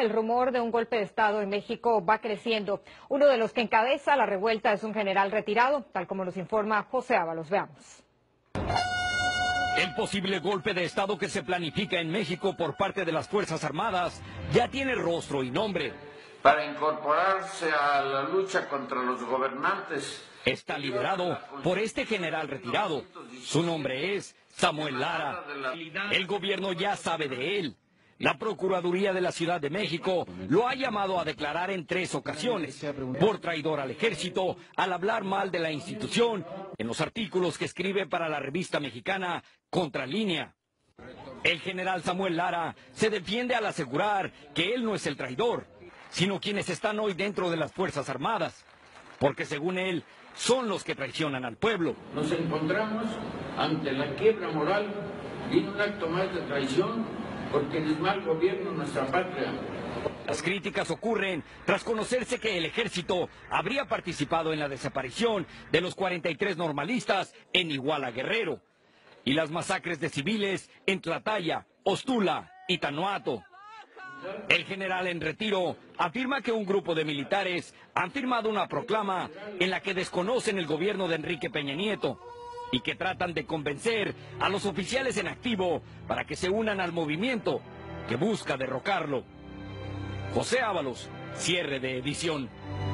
el rumor de un golpe de Estado en México va creciendo. Uno de los que encabeza la revuelta es un general retirado, tal como nos informa José Ábalos. Veamos. El posible golpe de Estado que se planifica en México por parte de las Fuerzas Armadas ya tiene rostro y nombre. Para incorporarse a la lucha contra los gobernantes. Está liderado por este general retirado. Su nombre es Samuel Lara. El gobierno ya sabe de él. La Procuraduría de la Ciudad de México lo ha llamado a declarar en 3 ocasiones por traidor al ejército al hablar mal de la institución en los artículos que escribe para la revista mexicana Contralínea. El general Samuel Lara se defiende al asegurar que él no es el traidor, sino quienes están hoy dentro de las Fuerzas Armadas, porque según él son los que traicionan al pueblo. Nos encontramos ante la quiebra moral y un acto más de traición por quienes mal gobiernan nuestra patria. Las críticas ocurren tras conocerse que el ejército habría participado en la desaparición de los 43 normalistas en Iguala, Guerrero, y las masacres de civiles en Tlatlaya, Ostula y Tanuato. El general en retiro afirma que un grupo de militares han firmado una proclama en la que desconocen el gobierno de Enrique Peña Nieto y que tratan de convencer a los oficiales en activo para que se unan al movimiento que busca derrocarlo. José Ábalos, cierre de edición.